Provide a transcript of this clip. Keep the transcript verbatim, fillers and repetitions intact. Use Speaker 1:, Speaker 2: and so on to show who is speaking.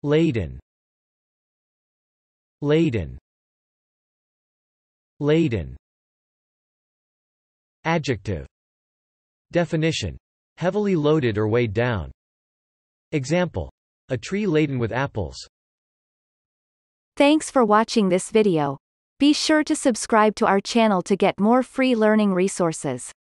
Speaker 1: laden, laden, laden. Adjective. Definition: heavily loaded or weighed down. Example: a tree laden with apples.
Speaker 2: Thanks for watching this video. Be sure to subscribe to our channel to get more free learning resources.